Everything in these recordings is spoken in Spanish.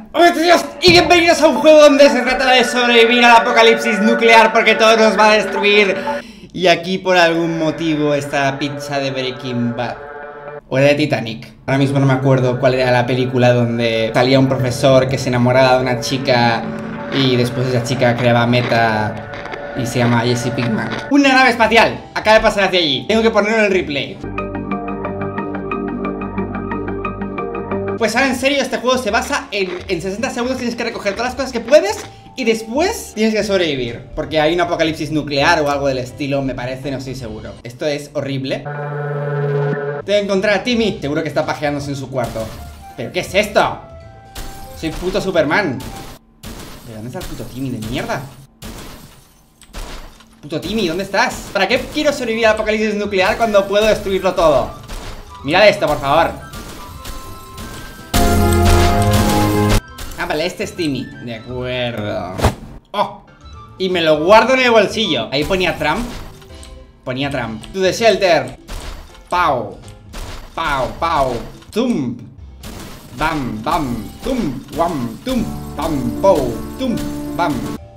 Hola tíos y bienvenidos a un juego donde se trata de sobrevivir al apocalipsis nuclear porque todo nos va a destruir. Y aquí por algún motivo está la pizza de Breaking Bad o era de Titanic. Ahora mismo no me acuerdo cuál era la película donde salía un profesor que se enamoraba de una chica y después esa chica creaba meta y se llama Jesse Pinkman. Una nave espacial acaba de pasar hacia allí. Tengo que ponerlo en el replay. Pues ahora en serio, este juego se basa en 60 segundos tienes que recoger todas las cosas que puedes y después tienes que sobrevivir. Porque hay un apocalipsis nuclear o algo del estilo, me parece, no estoy seguro. Esto es horrible. Tengo que encontrar a Timmy. Seguro que está pajeándose en su cuarto. ¿Pero qué es esto? Soy puto Superman. ¿De dónde está el puto Timmy de mierda? Puto Timmy, ¿dónde estás? ¿Para qué quiero sobrevivir al apocalipsis nuclear cuando puedo destruirlo todo? Mirad esto, por favor. Ah, vale, este es Timmy. De acuerdo. Oh, y me lo guardo en el bolsillo. Ahí ponía Trump. Ponía Trump. To the shelter. Pau. Pau, pau. Tum. Bam, bam. Tum, wam, tum. Bam, pow. Tum, bam.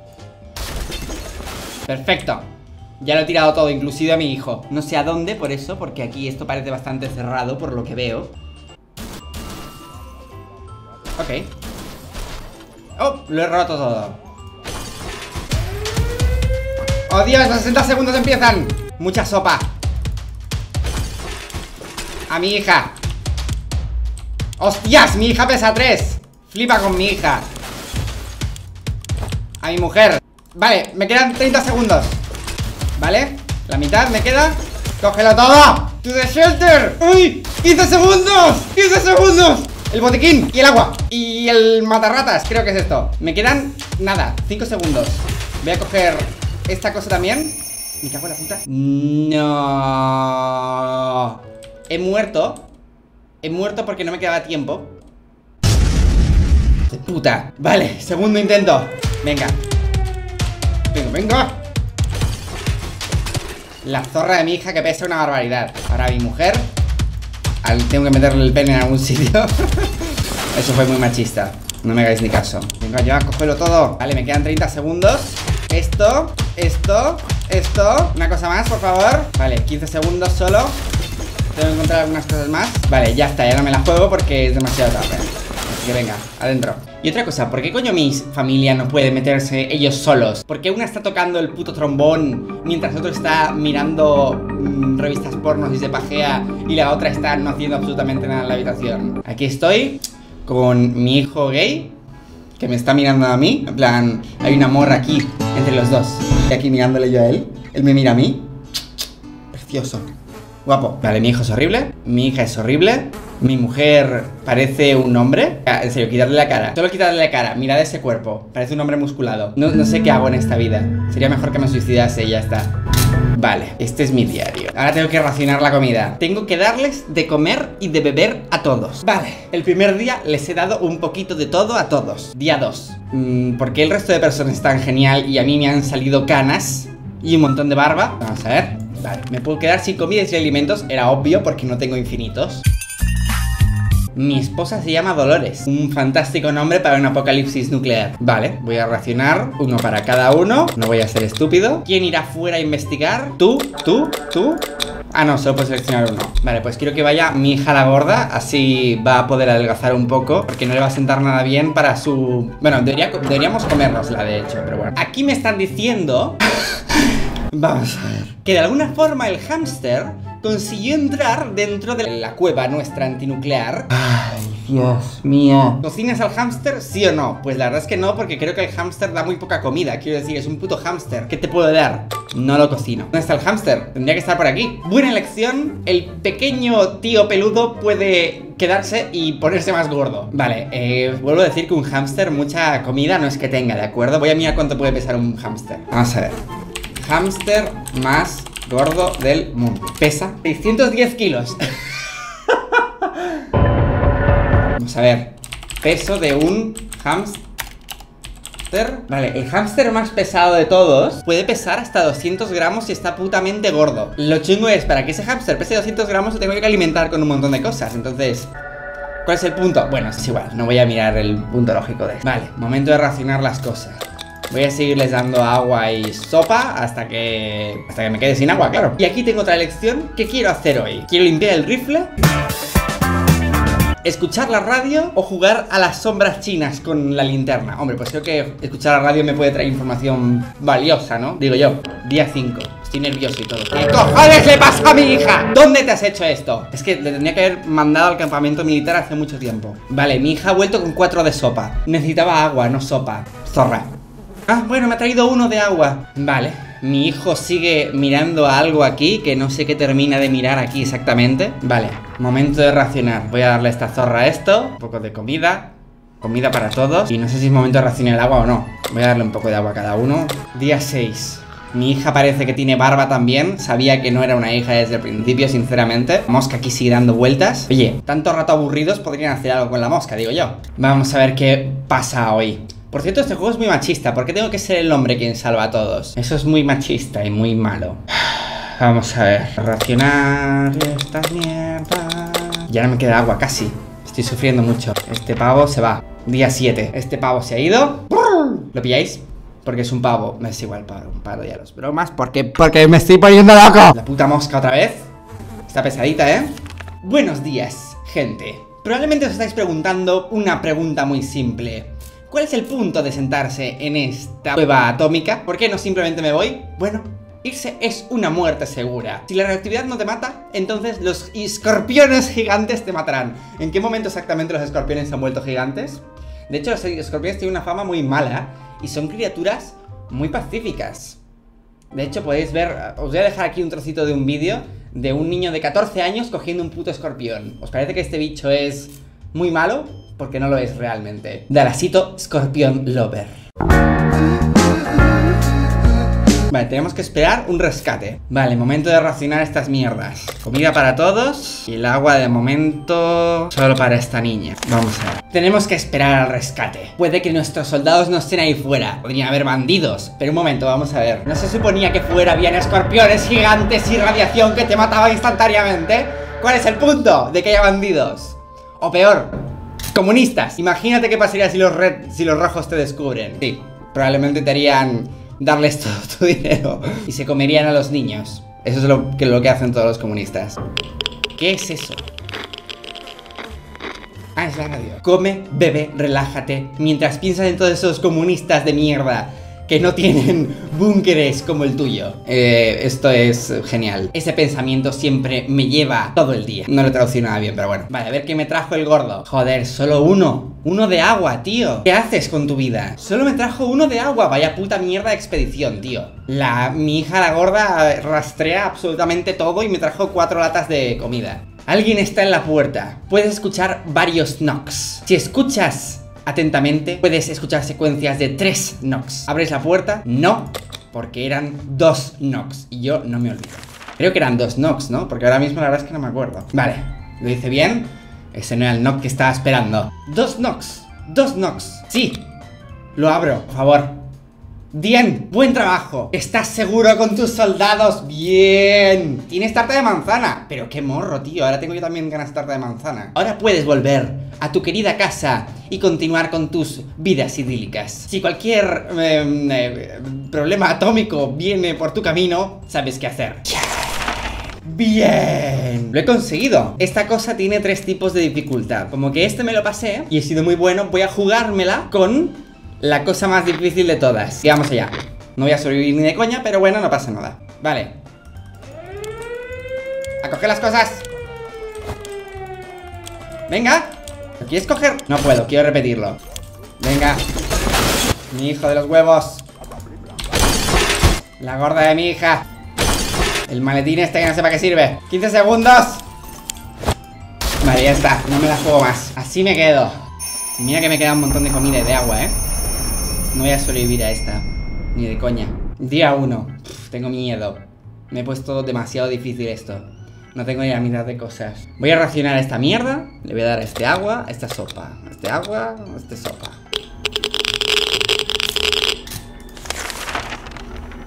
Perfecto. Ya lo he tirado todo, inclusive a mi hijo. No sé a dónde, por eso, porque aquí esto parece bastante cerrado, por lo que veo. Ok. Oh, lo he roto todo. Oh Dios, los 60 segundos empiezan. Mucha sopa. A mi hija. ¡Hostias! Mi hija pesa 3. Flipa con mi hija. A mi mujer. Vale, me quedan 30 segundos. Vale, la mitad me queda. ¡Cógelo todo! ¡To the shelter! ¡Uy! ¡15 segundos! ¡15 segundos! El botiquín y el agua y el matarratas, creo que es esto. Me quedan, nada, 5 segundos. Voy a coger esta cosa también. Me cago en la puta. No. He muerto. He muerto porque no me quedaba tiempo. De puta. Vale, segundo intento. Venga. Venga, venga. La zorra de mi hija que pesa una barbaridad. Ahora mi mujer. Tengo que meterle el pene en algún sitio. Eso fue muy machista. No me hagáis ni caso. Venga ya, cógelo todo. Vale, me quedan 30 segundos. Esto. Una cosa más, por favor. Vale, 15 segundos solo. Tengo que encontrar algunas cosas más. Vale, ya está, ya no me la juego porque es demasiado tarde. Así que venga, adentro. Y otra cosa, ¿por qué coño mi familia no puede meterse ellos solos? ¿Por qué una está tocando el puto trombón mientras otro está mirando revistas pornos y se pajea y la otra está no haciendo absolutamente nada en la habitación? Aquí estoy con mi hijo gay que me está mirando a mí. En plan, hay un amor aquí entre los dos. Y aquí mirándole yo a él. Él me mira a mí. Precioso. Guapo. Vale, mi hijo es horrible. Mi hija es horrible. Mi mujer parece un hombre. En serio, quitarle la cara. Solo quitarle la cara. Mirad ese cuerpo. Parece un hombre musculado. No sé qué hago en esta vida. Sería mejor que me suicidase y ya está. Vale, este es mi diario. Ahora tengo que racionar la comida. Tengo que darles de comer y de beber a todos. Vale, el primer día les he dado un poquito de todo a todos. Día 2. ¿Por qué el resto de personas están genial y a mí me han salido canas y un montón de barba? Vamos a ver. Vale, me puedo quedar sin comida y sin alimentos. Era obvio porque no tengo infinitos. Mi esposa se llama Dolores. Un fantástico nombre para un apocalipsis nuclear. Vale, voy a racionar uno para cada uno. No voy a ser estúpido. ¿Quién irá fuera a investigar? ¿Tú? Ah, no, solo puedo seleccionar uno. Vale, pues quiero que vaya mi hija la gorda. Así va a poder adelgazar un poco porque no le va a sentar nada bien para su... Bueno, deberíamos comérnosla de hecho, pero bueno. Aquí me están diciendo... Vamos a ver. Que de alguna forma el hámster consiguió entrar dentro de la cueva nuestra antinuclear. Ay, Dios mío. ¿Cocinas al hámster, sí o no? Pues la verdad es que no, porque creo que el hámster da muy poca comida. Quiero decir, es un puto hámster. ¿Qué te puedo dar? No lo cocino. ¿Dónde está el hámster? Tendría que estar por aquí. Buena elección. El pequeño tío peludo puede quedarse y ponerse más gordo. Vale, vuelvo a decir que un hámster mucha comida no es que tenga, ¿de acuerdo? Voy a mirar cuánto puede pesar un hámster. Vamos a ver. Hámster más gordo del mundo. Pesa 610 kilos. Vamos a ver. Peso de un hámster. Vale, el hámster más pesado de todos puede pesar hasta 200 gramos y está putamente gordo. Lo chungo es, para que ese hámster pese 200 gramos, lo tengo que alimentar con un montón de cosas. Entonces, ¿Cuál es el punto? Bueno, es igual, no voy a mirar el punto lógico de esto. Vale, momento de racionar las cosas. Voy a seguirles dando agua y sopa hasta que me quede sin agua, claro. Y aquí tengo otra elección. ¿Qué quiero hacer hoy? ¿Quiero limpiar el rifle? ¿Escuchar la radio o jugar a las sombras chinas con la linterna? Hombre, pues creo que escuchar la radio me puede traer información valiosa, ¿no? Digo yo, día 5. Estoy nervioso y todo. ¿Qué cojones le pasa a mi hija? ¿Dónde te has hecho esto? Es que le tendría que haber mandado al campamento militar hace mucho tiempo. Vale, mi hija ha vuelto con 4 de sopa. Necesitaba agua, no sopa. Zorra. Ah, bueno, me ha traído 1 de agua. Vale, mi hijo sigue mirando a algo aquí que no sé qué termina de mirar aquí exactamente. Vale, momento de racionar. Voy a darle a esta zorra esto. Un poco de comida. Comida para todos. Y no sé si es momento de racionar el agua o no. Voy a darle un poco de agua a cada uno. Día 6. Mi hija parece que tiene barba también. Sabía que no era una hija desde el principio, sinceramente. La mosca aquí sigue dando vueltas. Oye, tanto rato aburridos podrían hacer algo con la mosca, digo yo. Vamos a ver qué pasa hoy. Por cierto, este juego es muy machista. ¿Por qué tengo que ser el hombre quien salva a todos? Eso es muy machista y muy malo. Vamos a ver. Racionar estas mierdas. Ya no me queda agua, casi. Estoy sufriendo mucho. Este pavo se va. Día 7. Este pavo se ha ido. ¿Lo pilláis? Porque es un pavo. Me es igual, paro ya los bromas. Porque me estoy poniendo loco. La puta mosca otra vez. Está pesadita, ¿eh? Buenos días, gente. Probablemente os estáis preguntando una pregunta muy simple. ¿Cuál es el punto de sentarse en esta cueva atómica? ¿Por qué no simplemente me voy? Bueno, irse es una muerte segura. Si la radioactividad no te mata, entonces los escorpiones gigantes te matarán. ¿En qué momento exactamente los escorpiones se han vuelto gigantes? De hecho, los escorpiones tienen una fama muy mala y son criaturas muy pacíficas. De hecho, podéis ver, os voy a dejar aquí un trocito de un vídeo de un niño de 14 años cogiendo un puto escorpión. ¿Os parece que este bicho es muy malo? Porque no lo es realmente. Dalasito Scorpion Lover. Vale, tenemos que esperar un rescate. Vale, momento de racionar estas mierdas. Comida para todos. Y el agua de momento solo para esta niña. Vamos a ver. Tenemos que esperar al rescate. Puede que nuestros soldados no estén ahí fuera. Podrían haber bandidos. Pero un momento, vamos a ver. ¿No se suponía que fuera habían escorpiones gigantes y radiación que te mataba instantáneamente? ¿Cuál es el punto de que haya bandidos? O peor, comunistas. Imagínate qué pasaría si los rojos te descubren. Sí, probablemente te harían darles todo tu dinero y se comerían a los niños. Eso es lo que hacen todos los comunistas. ¿Qué es eso? Ah, es la radio. Come, bebe, relájate mientras piensas en todos esos comunistas de mierda que no tienen búnkeres como el tuyo. Esto es genial. Ese pensamiento siempre me lleva todo el día. No lo he traducido nada bien, pero bueno. Vale, a ver qué me trajo el gordo. Joder, solo uno. Uno de agua, tío. ¿Qué haces con tu vida? Solo me trajo 1 de agua. Vaya puta mierda de expedición, tío. Mi hija, la gorda, rastrea absolutamente todo y me trajo 4 latas de comida. Alguien está en la puerta. Puedes escuchar varios knocks. Si escuchas atentamente, puedes escuchar secuencias de 3 knocks. ¿Abres la puerta? No, porque eran 2 knocks. Y yo no me olvido. Creo que eran 2 knocks, ¿no? Porque ahora mismo la verdad es que no me acuerdo. Vale, lo hice bien. Ese no era el knock que estaba esperando. 2 knocks, 2 knocks. Sí, lo abro, por favor. Bien, buen trabajo. ¿Estás seguro con tus soldados? Bien. Tienes tarta de manzana. Pero qué morro, tío. Ahora tengo yo también ganas de tarta de manzana. Ahora puedes volver a tu querida casa y continuar con tus vidas idílicas. Si cualquier problema atómico viene por tu camino, sabes qué hacer. Bien, lo he conseguido. Esta cosa tiene 3 tipos de dificultad. Como que este me lo pasé y he sido muy bueno. Voy a jugármela con la cosa más difícil de todas. Y vamos allá. No voy a sobrevivir ni de coña, pero bueno, no pasa nada. Vale. A coger las cosas. Venga. ¿Lo quieres coger? No puedo, quiero repetirlo. Venga. Mi hijo de los huevos. La gorda de mi hija. El maletín este que no sé para qué sirve. 15 segundos. Vale, ya está, no me la juego más. Así me quedo. Mira que me queda un montón de comida y de agua, No voy a sobrevivir a esta, ni de coña. Día 1. Tengo miedo. Me he puesto demasiado difícil esto. No tengo ni la mitad de cosas. Voy a racionar esta mierda. Le voy a dar a este agua, a esta sopa. A este agua, a este sopa.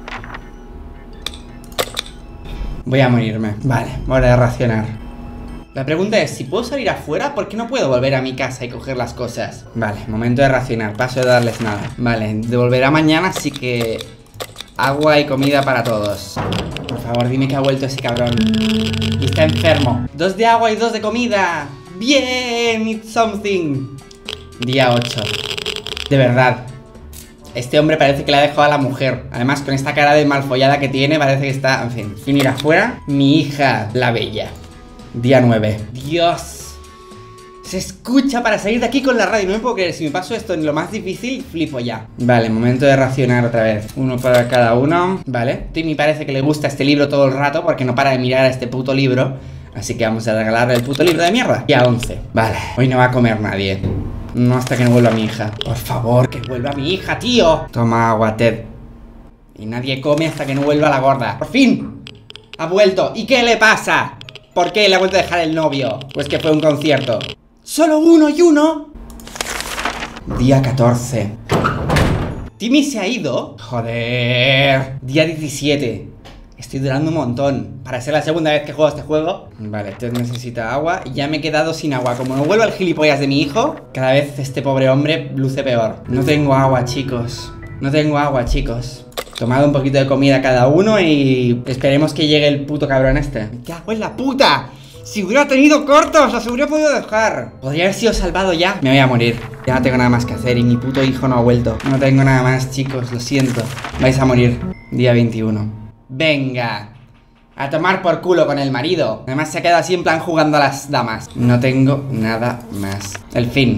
Voy a morirme. Vale, hora de racionar. La pregunta es, si puedo salir afuera, ¿por qué no puedo volver a mi casa y coger las cosas? Vale, momento de racionar, paso de darles nada. Vale, devolverá mañana, así que... agua y comida para todos. Por favor, dime que ha vuelto ese cabrón. Y está enfermo. 2 de agua y 2 de comida. Bien, it's something. Día 8. De verdad, este hombre parece que le ha dejado a la mujer. Además, con esta cara de malfollada que tiene, parece que está... En fin, sin ir afuera. Mi hija, la bella. Día 9. Dios. Se escucha para salir de aquí con la radio. No me puedo creer, si me paso esto en lo más difícil, flipo ya. Vale, momento de racionar otra vez. Uno para cada uno. Vale, Timmy parece que le gusta este libro todo el rato, porque no para de mirar a este puto libro. Así que vamos a regalarle el puto libro de mierda. Día 11. Vale, hoy no va a comer nadie. No hasta que no vuelva mi hija. Por favor, que vuelva mi hija, tío. Toma agua, Ted. Y nadie come hasta que no vuelva la gorda. ¡Por fin! Ha vuelto. ¿Y qué le pasa? ¿Por qué le ha vuelto a dejar el novio? Pues que fue un concierto. ¡Solo uno y uno! Día 14. ¿Timmy se ha ido? Joder. Día 17. Estoy durando un montón. Para ser la segunda vez que juego este juego. Vale, Ted necesita agua. Y ya me he quedado sin agua. Como no vuelva el gilipollas de mi hijo, cada vez este pobre hombre luce peor. No tengo agua, chicos. No tengo agua, chicos. Tomado un poquito de comida cada uno y esperemos que llegue el puto cabrón este. ¡Me cago en la puta! Si hubiera tenido cortos, los hubiera podido dejar. Podría haber sido salvado ya. Me voy a morir. Ya no tengo nada más que hacer y mi puto hijo no ha vuelto. No tengo nada más, chicos, lo siento. Vais a morir. Día 21. Venga. A tomar por culo con el marido. Además se ha quedado así en plan jugando a las damas. No tengo nada más. El fin.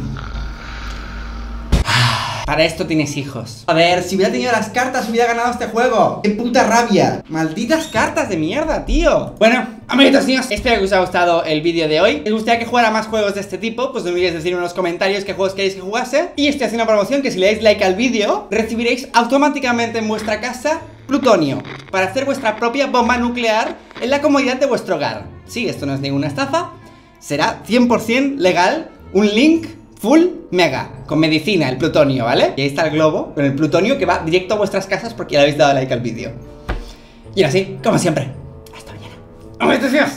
Para esto tienes hijos. Joder, si hubiera tenido las cartas hubiera ganado este juego. ¡Qué puta rabia! Malditas cartas de mierda, tío. Bueno, amiguitos míos, espero que os haya gustado el vídeo de hoy. Si os gustaría que jugara más juegos de este tipo, pues no olvidéis decirme en los comentarios qué juegos queréis que jugase. Y estoy haciendo una promoción que si le dais like al vídeo, recibiréis automáticamente en vuestra casa plutonio para hacer vuestra propia bomba nuclear en la comodidad de vuestro hogar. Sí, esto no es ninguna estafa. Será 100% legal. Un link full mega, con medicina, el plutonio, ¿vale? Y ahí está el globo con el plutonio que va directo a vuestras casas porque le habéis dado like al vídeo. Y ahora sí, como siempre, hasta mañana. ¡Amiguitos míos!